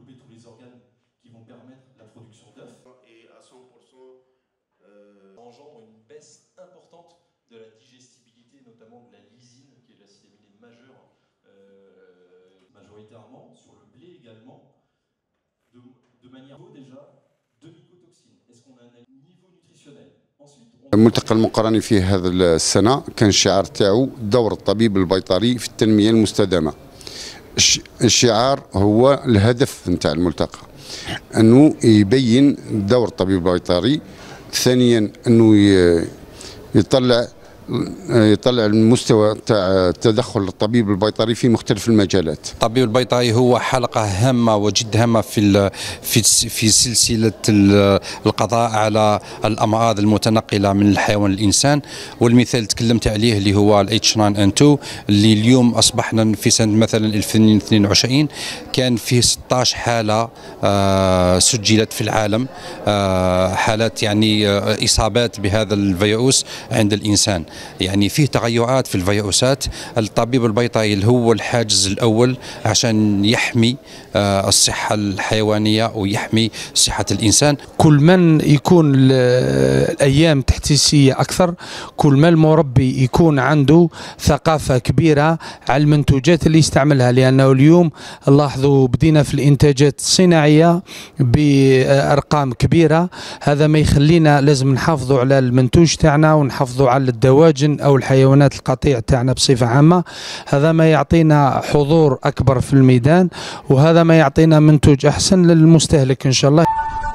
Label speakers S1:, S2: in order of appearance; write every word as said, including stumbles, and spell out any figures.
S1: englober tous les organes qui vont permettre la production d'œufs.
S2: Et à cent pour cent
S1: euh... engendre une baisse importante de la digestibilité, notamment de la lysine, qui est l'acide aminé majeur, euh, majoritairement sur le blé également, de, de manière déjà de mycotoxines. Est-ce qu'on a un niveau nutritionnel?
S3: الملتقى المقارني في هذا السنة كان الشعار تاعو دور الطبيب البيطري في التنمية المستدامة. الشعار هو الهدف نتاع الملتقى، أنه يبين دور الطبيب البيطري، ثانيا أنه يطلع يطلع المستوى تاع التدخل الطبيب البيطري في مختلف المجالات.
S4: الطبيب البيطري هو حلقة هامة وجد هامة في في في سلسلة القضاء على الأمراض المتنقلة من الحيوان للإنسان، والمثال اللي تكلمت عليه اللي هو ال إتش تسعة إن اثنين اللي اليوم أصبحنا في سنة مثلا ألفين واثنين وعشرين كان فيه ستة عشر حالة سجلت في العالم، حالات يعني إصابات بهذا الفيروس عند الإنسان. يعني فيه تغيرات في الفيروسات. الطبيب البيطري اللي هو الحاجز الأول عشان يحمي الصحة الحيوانية ويحمي صحة الإنسان.
S5: كل من يكون الأيام تحسيسية أكثر، كل ما المربي يكون عنده ثقافة كبيرة على المنتوجات اللي يستعملها، لأنه اليوم لاحظوا بدينا في الإنتاجات الصناعية بأرقام كبيرة. هذا ما يخلينا لازم نحافظوا على المنتوج تاعنا ونحافظوا على الدواجن أو الحيوانات القطيع تاعنا بصفة عامة. هذا ما يعطينا حضور أكبر في الميدان، وهذا ما يعطينا منتوج أحسن للمستهلك إن شاء الله.